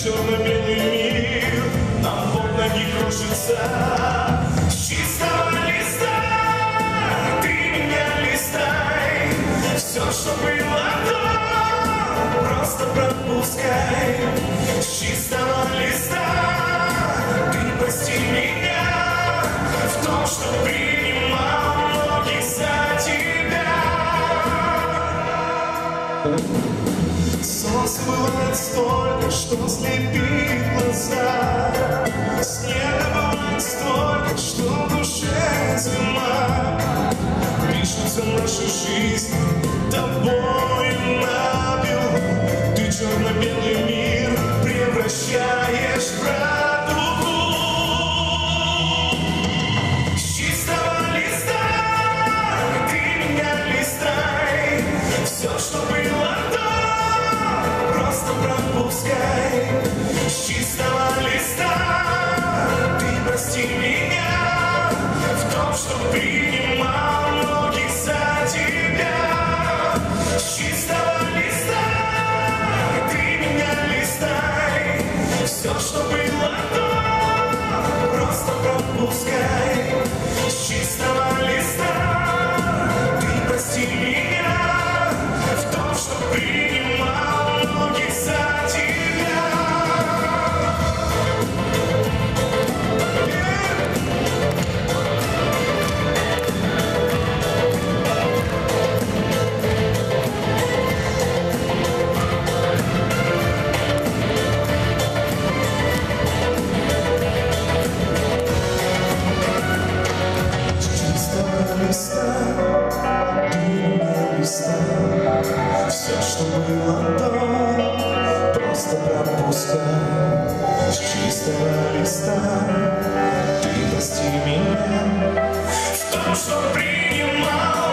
черно-белый мир нам под ноги кружится. С чистого листа ты меня листай, все, что было до, просто пропускай. С чистого листа ты прости меня в том, что принимал ноги за тебя. Солнце бывает столько, что слепит глаза. Снега бывает столько, что в душе зима. Пишется наша жизнь тобою набело. Ты черно-белый мир превращаешь в радугу. С чистого листа ты меня листай, все, что было до, просто пропускай. С чистого листа ты прости меня в том, что принимал ноги за тебя. С чистого листа ты меня листай, все, что было до, просто пропускай. С чистого листа ты прости меня в том, что принимал ноги за тебя. Все, что было до, просто пропускай. С чистого листа ты прости меня в том, что принимал